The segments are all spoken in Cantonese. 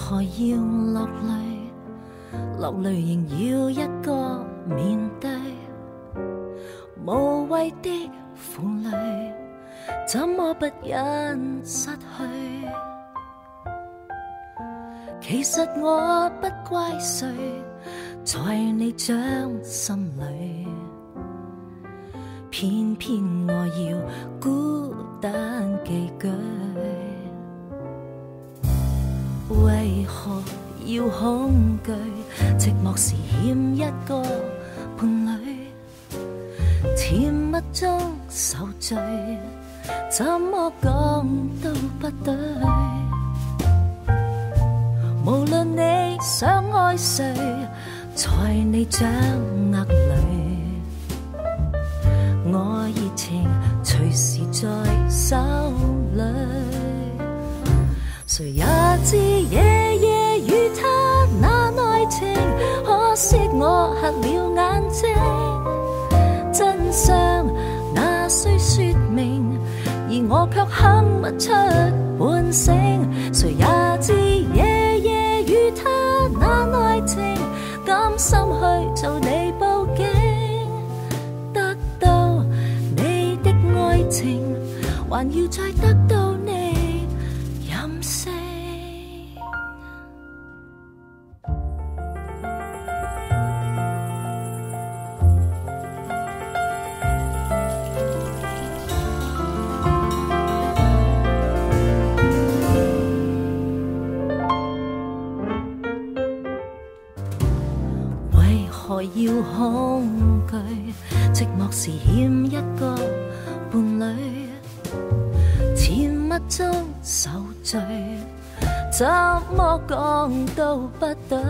何要落淚？落淚仍要一個面對，無謂的負累，怎麼不忍失去？其實我不怪誰，在你掌心裏，偏偏我要孤單寄居。為何要恐懼？寂寞時欠一個伴侶，甜蜜中受罪，怎麼講都不對。無論你想愛誰，在你掌握裏，我熱情隨時在手裏。誰也知夜夜與他那愛情，可惜我瞎了眼睛。真相那需說明，而我卻哼不出半聲。誰也知夜夜與他那愛情，甘心去做你報警。得到你的愛情，還要再得到你任性。何要恐懼？寂寞時欠一個伴侶，甜蜜中受罪，怎麼講都不對。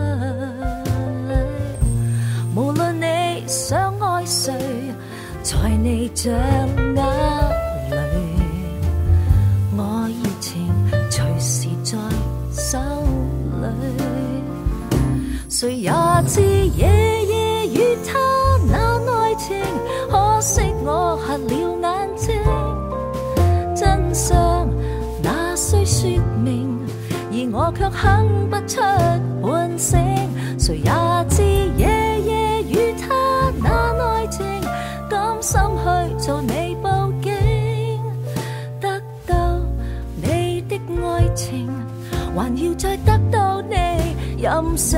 無論你想愛誰，在你掌握裏，我熱情隨時在手裏。誰也知夜夜與他那愛情，可惜我瞎了眼睛。真相那需說明，而我卻哼不出半聲。誰也知夜夜與他那愛情，甘心去做你報警。得到你的愛情，還要再得到你任性。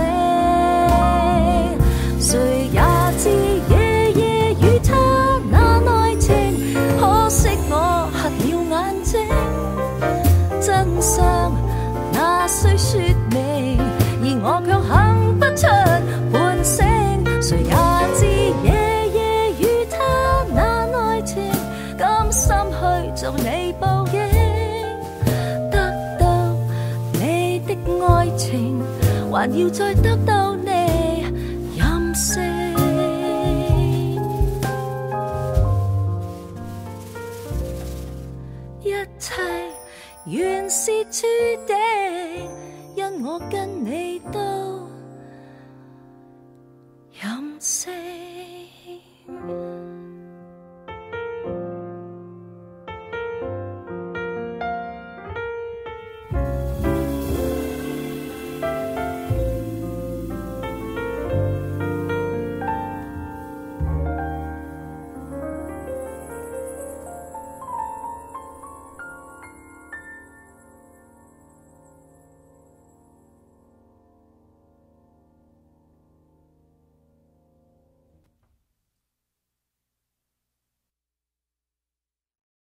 誰也知夜夜與他那愛情，可惜我瞎了眼睛。真相那需說明，而我卻哼不出半聲。誰也知夜夜與他那愛情，甘心去做你報警。得到你的愛情，還要再得到你任性。一切原是注定，因我跟你都任性。